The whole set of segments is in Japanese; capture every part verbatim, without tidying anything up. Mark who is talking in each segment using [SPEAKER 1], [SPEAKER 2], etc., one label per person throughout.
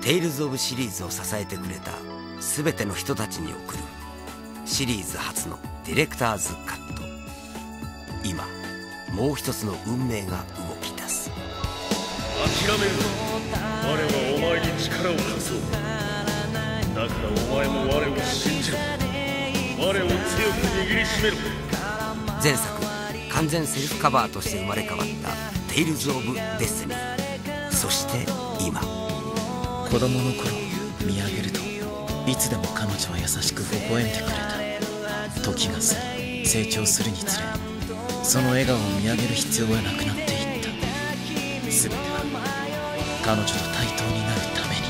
[SPEAKER 1] テイルズ・オブシリーズを支えてくれた全ての人たちに送るシリーズ初のディレクターズカット。今もう一つの運命が動き出す。
[SPEAKER 2] 諦めるな。我はお前に力を貸そう。だからお前も我を信じろ。我を強く握りしめろ。
[SPEAKER 1] 前作完全セルフカバーとして生まれ変わったテイルズ・オブ・デスティニー。そして今、
[SPEAKER 3] 子供の頃見上げるといつでも彼女は優しく微笑んでくれた。時が過ぎ成長するにつれ、その笑顔を見上げる必要はなくなっていった。全ては彼女と対等になるために。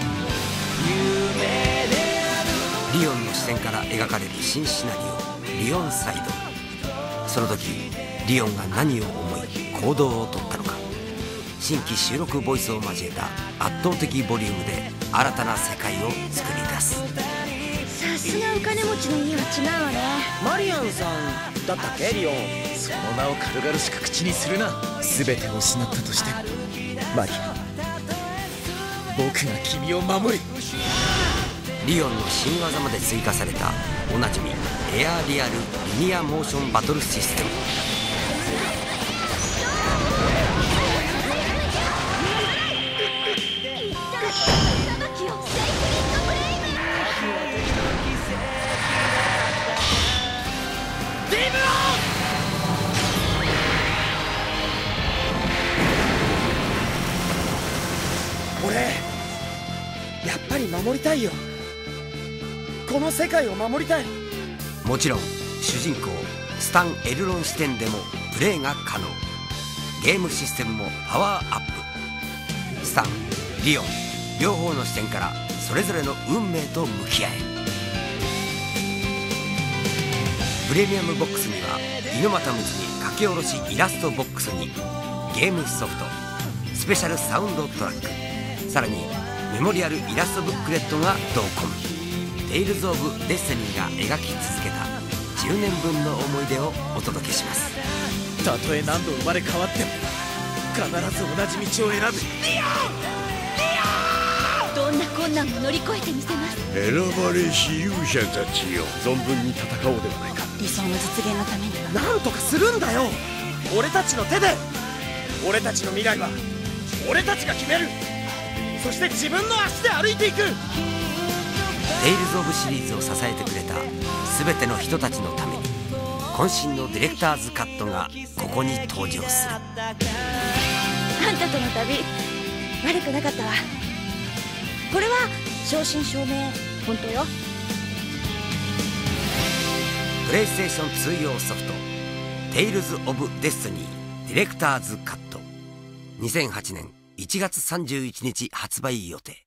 [SPEAKER 1] リオンの視点から描かれる新シナリオ、リオンサイド。その時リオンが何を思い行動をとったのか。新規収録ボイスを交えた圧倒的ボリュームで新たな世界を作り出す。
[SPEAKER 4] さすがお金持ちの家は違うわね。
[SPEAKER 5] マリアンさんだったっけ、リオン。
[SPEAKER 3] その名を軽々しく口にするな。全てを失ったとしてもマリア、僕が君を守る。
[SPEAKER 1] リオンの新技まで追加されたおなじみエアリアルリニアモーションバトルシステム。
[SPEAKER 5] 俺やっぱり守りたいよ。この世界を守りたい。
[SPEAKER 1] もちろん主人公スタン・エルロン視点でもプレイが可能。ゲームシステムもパワーアップ。スタン、リオン両方の視点からそれぞれの運命と向き合え。プレミアムボックスには猪俣睦に書き下ろしイラストボックスにゲームソフト、スペシャルサウンドトラック、さらにメモリアルイラストブックレットが同梱。テイルズ・オブ・デスティニーが描き続けたじゅうねんぶんの思い出をお届けします。
[SPEAKER 3] たとえ何度生まれ変わっても必ず同じ道を選ぶ。
[SPEAKER 4] どんな困難も乗り越えてみせます。
[SPEAKER 2] 選ばれし勇者たちよ、存分に戦おうではないか。
[SPEAKER 4] 理想の実現のためには
[SPEAKER 5] なんとかするんだよ、俺たちの手で。俺たちの未来は俺たちが決める。そして自分の足で歩いていく。
[SPEAKER 1] テイルズ・オブシリーズを支えてくれた全ての人たちのために渾身のディレクターズカットがここに登場する。
[SPEAKER 4] あんたとの旅悪くなかったわ。これは正真正銘本当よ。
[SPEAKER 1] プレイステーションツー用ソフトテイルズ・オブ・デスティニーディレクターズカット、にせんはちねんいちがつさんじゅういちにち発売予定。